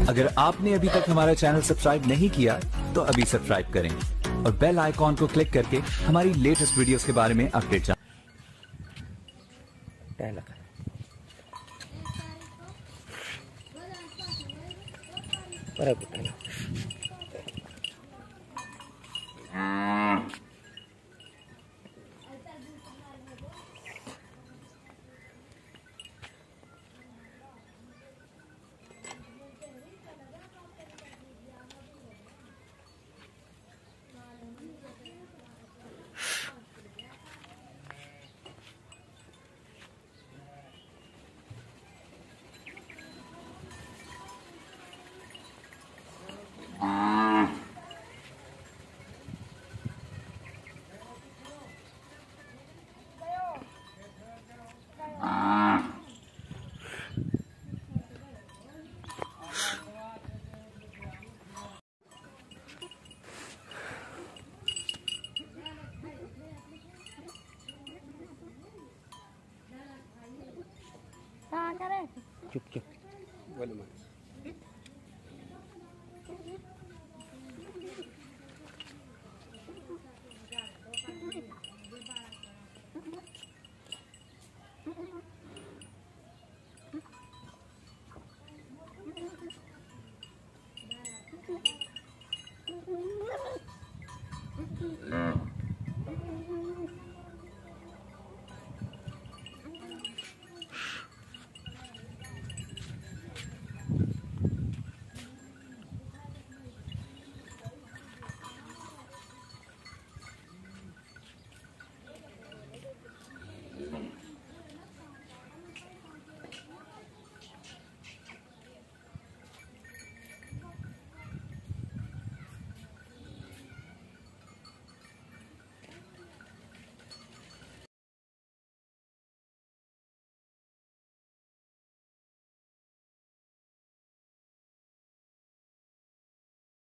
अगर आपने अभी तक हमारा चैनल सब्सक्राइब नहीं किया तो अभी सब्सक्राइब करें और बेल आइकॉन को क्लिक करके हमारी लेटेस्ट वीडियोस के बारे में अपडेट जानें। चुप चुप